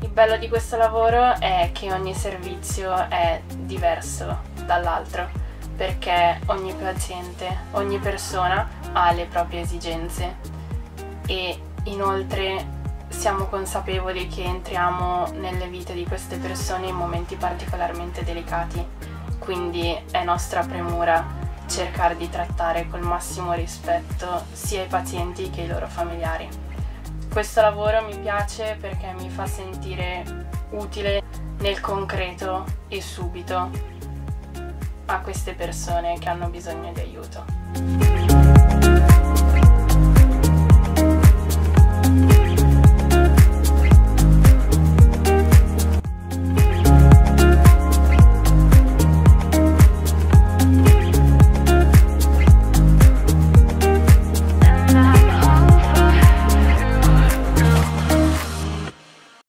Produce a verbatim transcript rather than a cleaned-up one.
Il bello di questo lavoro è che ogni servizio è diverso dall'altro, perché ogni paziente, ogni persona ha le proprie esigenze e inoltre siamo consapevoli che entriamo nelle vite di queste persone in momenti particolarmente delicati, quindi è nostra premura cercare di trattare col massimo rispetto sia i pazienti che i loro familiari. Questo lavoro mi piace perché mi fa sentire utile nel concreto e subito a queste persone che hanno bisogno di aiuto.